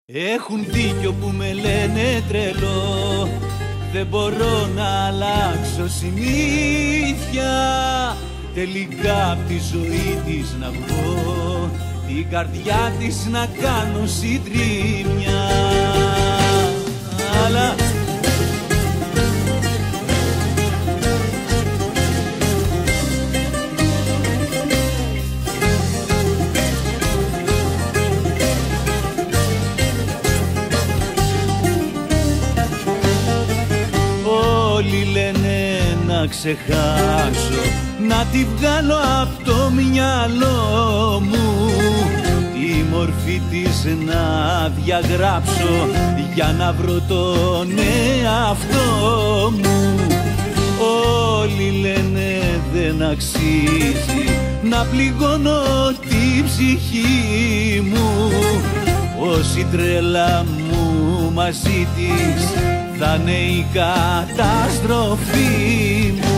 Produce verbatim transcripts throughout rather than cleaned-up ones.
Έχουν δίκιο που με λένε τρελό, δεν μπορώ να αλλάξω συνήθεια. Τελικά απ' τη ζωή της να βγω, την καρδιά της να κάνω συντρίμμια. Αλλά όλοι λένε να ξεχάσω, να τη βγάλω απ' το μυαλό μου, τη μορφή της να διαγράψω για να βρω τον εαυτό μου. Όλοι λένε δεν αξίζει να πληγώνω τη ψυχή μου, πως η τρέλα μου μαζί της θα είναι η καταστροφή μου.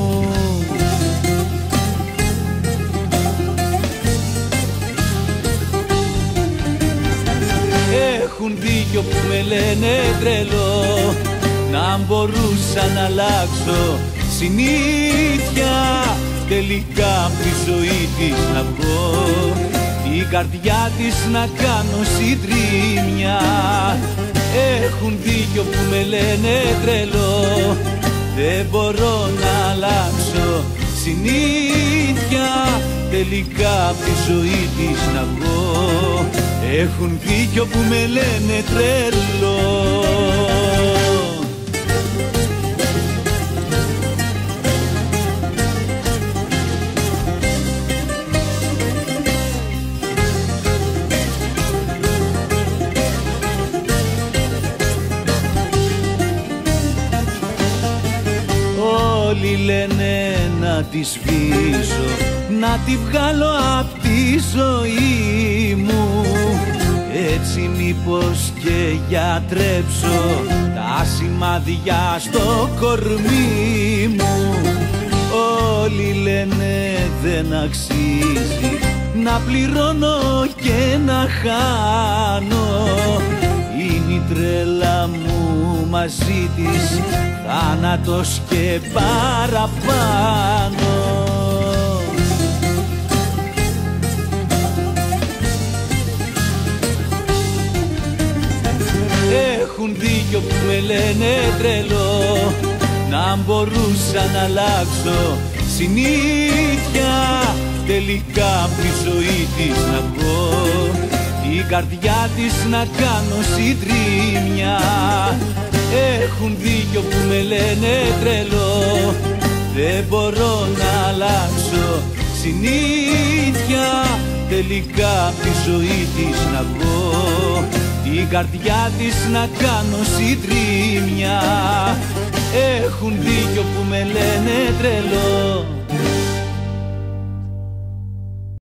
Έχουν δίκιο που με λένε τρελό, να μπορούσα να αλλάξω συνήθεια. Τελικά απ' τη ζωή της να βγω, την καρδιά της να κάνω συντρίμμια. Έχουν δίκιο που με λένε τρελό, δεν μπορώ να αλλάξω συνήθεια. Τελικά απ' τη ζωή της να βγω, έχουν δίκιο που με λένε τρελό. Όλοι λένε να τη σβήσω, να τη βγάλω απ' τη ζωή μου, έτσι μήπως και γιατρέψω τα σημάδια στο κορμί μου. Όλοι λένε δεν αξίζει να πληρώνω και να χάνω, είναι η τρέλα μου μαζί της θάνατος και παραπάνω. Έχουν δίκιο που με λένε τρελό, να μπορούσα να αλλάξω συνήθεια. Τελικά απ' τη ζωή της να βγω, την καρδιά της να κάνω συντρίμμια. Έχουν δίκιο που με λένε τρελό, δεν μπορώ να αλλάξω συνήθεια. Τελικά απ' τη ζωή της να βγω, την καρδιά της να κάνω συντρίμμια. Έχουν δίκιο που με λένε τρελό.